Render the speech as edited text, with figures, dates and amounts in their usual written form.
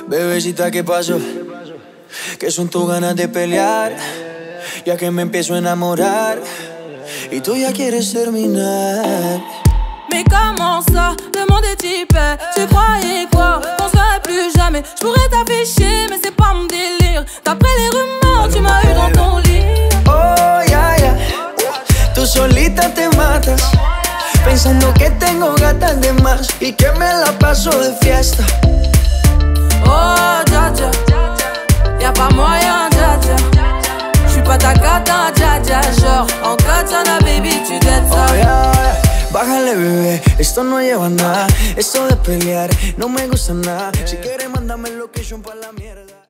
Bebecita, ¿qué pasó? ¿Qué son tus ganas de pelear? Ya que me empiezo a enamorar y tú ya quieres terminar. Mais comment ça, le monde est hyper. Tu croyais quoi, qu'on serait plus jamais. Je pourrais t'afficher, mais c'est pas mon délire. D'après les rumeurs, tu m'as eu dans ton lit. Oh, ya, ya. Tú solita te matas, pensando que tengo gatas de más y que me la paso de fiesta. Oh, dja dja, y'a pas moyen, dja dja. J'suis pas ta cata, dja dja. Genre, en katana, baby, tu dettes ça. Oh, yeah, yeah. Bájale, bebé, esto no lleva a nada. Esto de pelear no me gusta nada. Si quieres, mándame el location pa' la mierda.